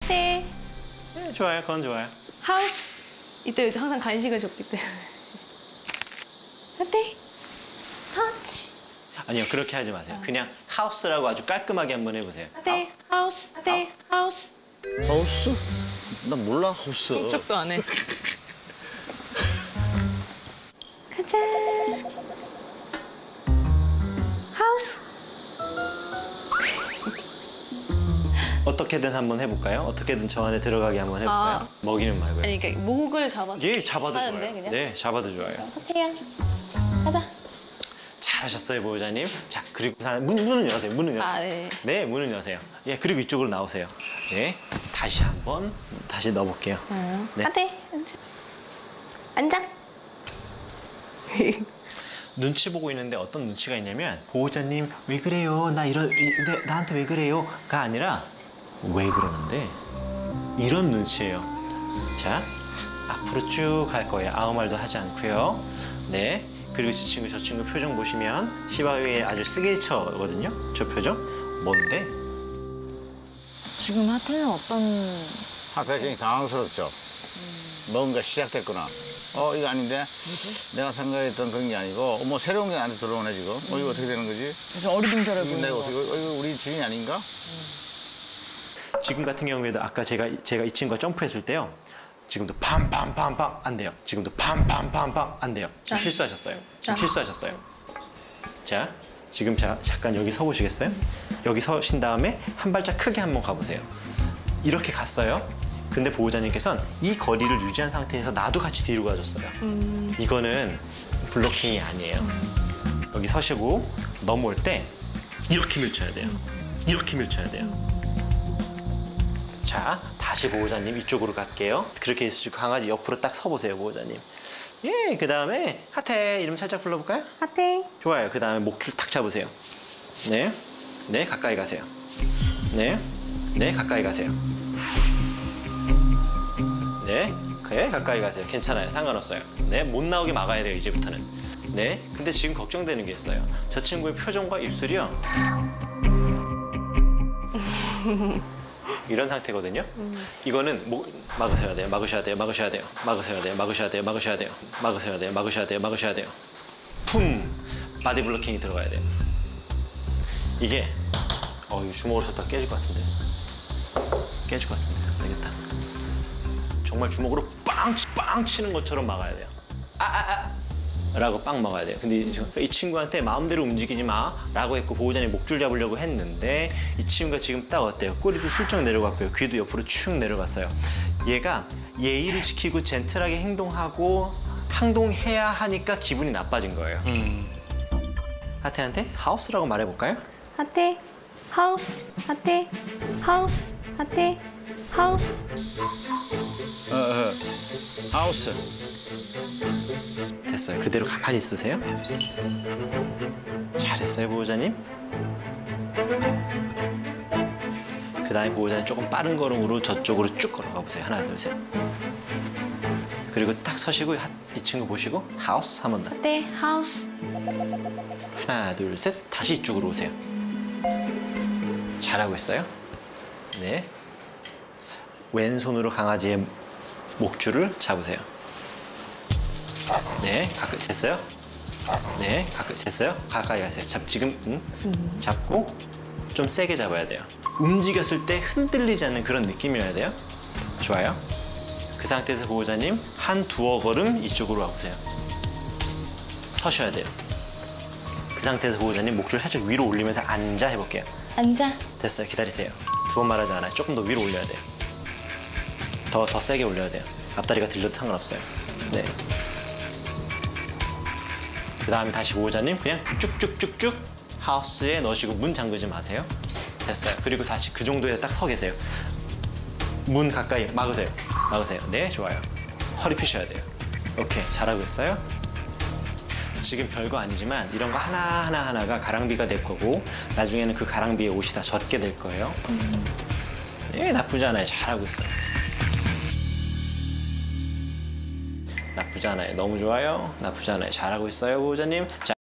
하트. 네, 좋아요. 그건 좋아요. 하우스. 이때 요즘 항상 간식을 줬기 때문에. 하트. 터치. 아니요, 그렇게 하지 마세요. 그냥 하우스라고 아주 깔끔하게 한번 해보세요. 하트. 하우스. 하트. 하우스. 하우스? 나 몰라, 하우스. 이쪽도 안 해. 가자. 하우스. 어떻게든 한번 해볼까요? 어떻게든 저 안에 들어가게 한번 해볼까요? 먹이는 말고요. 아니, 그러니까 목을 잡아서. 예, 잡아도 하는데, 좋아요. 그냥? 네, 잡아도 좋아요. 하트야. 가자. 잘하셨어요, 보호자님. 자, 그리고 문은 여세요. 문은 여세요. 아, 네. 네, 문은 여세요. 예, 그리고 이쪽으로 나오세요. 네, 다시 한번 다시 넣어볼게요. 네. 하트. 앉아. 눈치 보고 있는데 어떤 눈치가 있냐면 보호자님 왜 그래요? 나한테 왜 그래요?가 아니라 왜 그러는데 이런 눈치예요. 자, 앞으로 쭉 갈 거예요. 아무 말도 하지 않고요. 네. 그리고 저 친구 표정 보시면 시바위의 아주 시그니처거든요. 저 표정 뭔데? 지금 하트는 어떤... 하트가 굉장히 당황스럽죠? 뭔가 시작됐구나. 이거 아닌데? 내가 생각했던 그런 게 아니고, 새로운 게 나한테 들어오네, 지금. 이거 어떻게 되는 거지? 그래서 어리둥절해 보이는 내가 거. 어떻게, 이거 우리 주인이 아닌가? 지금 같은 경우에도 아까 제가 이 친구가 점프했을 때요. 지금도 팜팜팜팜 안 돼요. 지금도 팜팜팜팜 안 돼요. 지금 실수하셨어요. 지금 실수하셨어요. 자, 지금 잠깐 여기 서 보시겠어요? 여기 서신 다음에 한 발짝 크게 한번 가보세요. 이렇게 갔어요. 근데 보호자님께서는 이 거리를 유지한 상태에서 나도 같이 뒤로 가줬어요. 이거는 블로킹이 아니에요. 여기 서시고 넘어올 때 이렇게 밀쳐야 돼요. 이렇게 밀쳐야 돼요. 자, 다시 보호자님 이쪽으로 갈게요. 그렇게 해서 강아지 옆으로 딱 서보세요, 보호자님. 예, 그 다음에 하트 이름 살짝 불러볼까요? 하트. 좋아요. 그 다음에 목줄 탁 잡으세요. 네, 네, 가까이 가세요. 네, 네, 가까이 가세요. 네, 그래, 가까이 가세요. 괜찮아요. 상관없어요. 네, 못 나오게 막아야 돼요, 이제부터는. 네, 근데 지금 걱정되는 게 있어요. 저 친구의 표정과 입술이요. 이런 상태거든요. 이거는 막으셔야 돼요. 막으셔야 돼요. 막으셔야 돼요. 막으셔야 돼요. 막으셔야 돼요. 막으셔야 돼요. 막으셔야 돼요. 막으셔야 돼요. 막으셔야 돼요. 품! 바디 블로킹이 들어가야 돼요. 이게 이거 주먹으로 쳤다 깨질 것 같은데. 깨질 것 같은데. 안 되겠다. 정말 주먹으로 빵 치는 것처럼 막아야 돼요. 라고 빵 먹어야 돼요. 근데 이 친구한테 마음대로 움직이지 마 라고 했고 보호자님 목줄 잡으려고 했는데 이 친구가 지금 딱 어때요? 꼬리도 슬쩍 내려갔고요. 귀도 옆으로 축 내려갔어요. 얘가 예의를 지키고 젠틀하게 행동하고 항동해야 하니까 기분이 나빠진 거예요. 하트한테 하우스라고 말해볼까요? 하트. 하우스. 하트. 하우스. 하트. 하우스. 하우스. 됐어요. 그대로 가만히 있으세요. 잘했어요, 보호자님. 그 다음에 보호자님 조금 빠른 걸음으로 저쪽으로 쭉 걸어가 보세요. 하나, 둘, 셋. 그리고 딱 서시고 이 친구 보시고 하우스 한 번 더. 하트. 하우스. 하나, 둘, 셋. 다시 이쪽으로 오세요. 잘하고 있어요. 네. 왼손으로 강아지의 목줄을 잡으세요. 네, 됐어요? 네, 됐어요? 가까이 가세요. 지금 잡고 좀 세게 잡아야 돼요. 움직였을 때 흔들리지 않는 그런 느낌이어야 돼요. 좋아요. 그 상태에서 보호자님 한 두어 걸음 이쪽으로 와보세요. 서셔야 돼요. 그 상태에서 보호자님 목줄 살짝 위로 올리면서 앉아 해볼게요. 앉아. 됐어요. 기다리세요. 두 번 말하지 않아요. 조금 더 위로 올려야 돼요. 더 세게 올려야 돼요. 앞다리가 들려도 상관없어요. 네. 그 다음에 다시 보호자님 그냥 쭉쭉쭉쭉 하우스에 넣으시고 문 잠그지 마세요. 됐어요. 그리고 다시 그 정도에 딱 서 계세요. 문 가까이 막으세요. 막으세요. 네, 좋아요. 허리 펴셔야 돼요. 오케이, 잘하고 있어요. 지금 별거 아니지만 이런 거 하나가 가랑비가 될 거고 나중에는 그 가랑비에 옷이 다 젖게 될 거예요. 네, 나쁘지 않아요. 잘하고 있어요. 나쁘지 않아요. 너무 좋아요. 나쁘지 않아요. 잘하고 있어요, 보호자님. 자,